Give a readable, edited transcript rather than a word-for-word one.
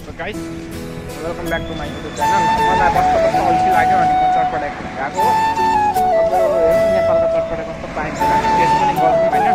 Guys welcome back to my YouTube channel. मलाई कस्तो अल्छी लाग्यो अनि म चटपटा गएको हो। अब नेपालको चटपटा कस्तो पाइन्छ टेस्ट पनि गरौँ होइन।